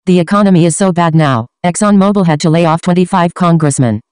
The economy is so bad now, Exxon-Mobil had to lay off 25 congressmen.